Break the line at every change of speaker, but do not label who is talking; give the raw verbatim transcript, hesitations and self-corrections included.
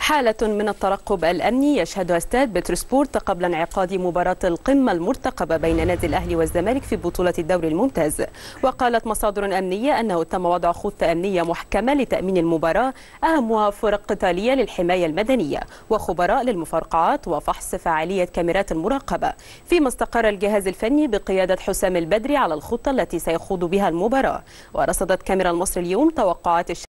حالة من الترقب الأمني يشهدها استاد بتروسبورت قبل انعقاد مباراة القمة المرتقبة بين نادي الأهلي والزمالك في بطولة الدوري الممتاز. وقالت مصادر أمنية أنه تم وضع خطة أمنية محكمة لتأمين المباراة، أهمها فرق قتالية للحماية المدنية وخبراء للمفرقعات وفحص فعالية كاميرات المراقبة، فيما استقر الجهاز الفني بقيادة حسام البدري على الخطة التي سيخوض بها المباراة. ورصدت كاميرا المصري اليوم توقعات